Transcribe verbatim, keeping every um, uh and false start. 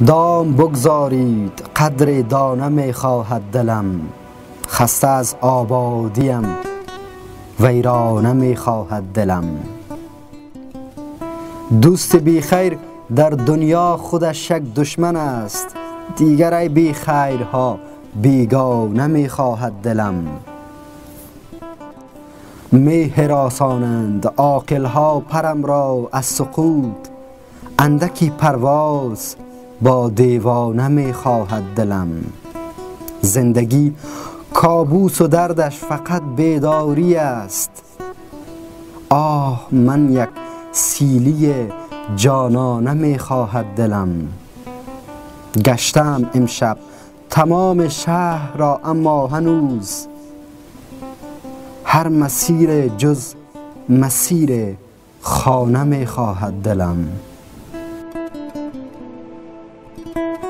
دام بگذارید قدر دانه می خواهد دلم، خسته از آبادیم ویرانه می خواهد دلم. دوست بی خیر در دنیا خودش یک دشمن است، دیگر ای بی خیرها بیگانه می خواهد دلم. می هراسانند عاقلها پرم را از سقوط، اندکی پرواز با دیوانه می خواهد دلم. زندگی کابوس و دردش فقط بیداری است، آه من یک سیلی جانانه می خواهد دلم. گشتم امشب تمام شهر را اما هنوز هر مسیر جز مسیر خانه می خواهد دلم.